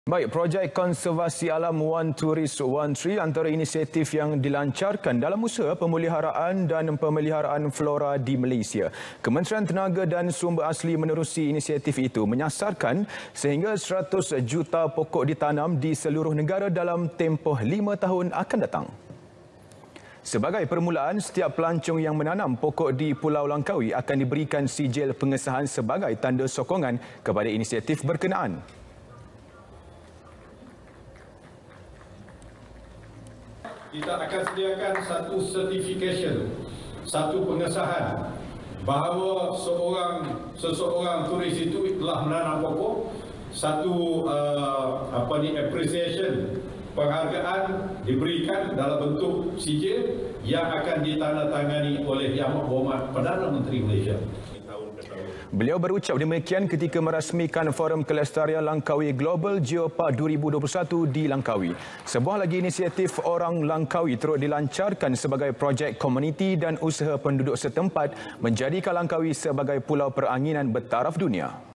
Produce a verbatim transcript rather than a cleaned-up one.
Baik, projek konservasi alam One Tourist One Tree antara inisiatif yang dilancarkan dalam usaha pemeliharaan dan pemeliharaan flora di Malaysia. Kementerian Tenaga dan Sumber Asli menerusi inisiatif itu menyasarkan sehingga seratus juta pokok ditanam di seluruh negara dalam tempoh lima tahun akan datang. Sebagai permulaan, setiap pelancong yang menanam pokok di Pulau Langkawi akan diberikan sijil pengesahan sebagai tanda sokongan kepada inisiatif berkenaan. Kita akan sediakan satu certification, satu pengesahan bahawa seorang seseorang turis itu telah menanam pokok, satu uh, apa ni appreciation, penghargaan diberikan dalam bentuk sijil yang akan ditandatangani oleh Yang Berhormat Perdana Menteri Malaysia. Beliau berucap demikian ketika merasmikan Forum Kelestarian Langkawi Global Geopark dua ribu dua puluh satu di Langkawi. Sebuah lagi inisiatif Orang Langkawi turut dilancarkan sebagai projek komuniti dan usaha penduduk setempat menjadikan Langkawi sebagai pulau peranginan bertaraf dunia.